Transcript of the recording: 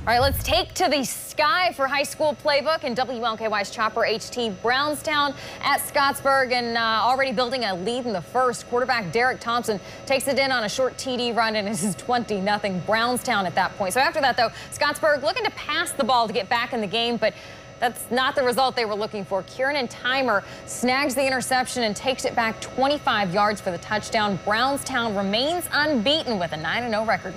All right, let's take to the sky for high school playbook and WLKY's Chopper HT Brownstown at Scottsburg, and already building a lead in the first. Quarterback Derek Thompson takes it in on a short TD run, and this is 20-0 Brownstown at that point. So after that, though, Scottsburg looking to pass the ball to get back in the game, but that's not the result they were looking for. Kieran Timer snags the interception and takes it back 25 yards for the touchdown. Brownstown remains unbeaten with a 9-0 record.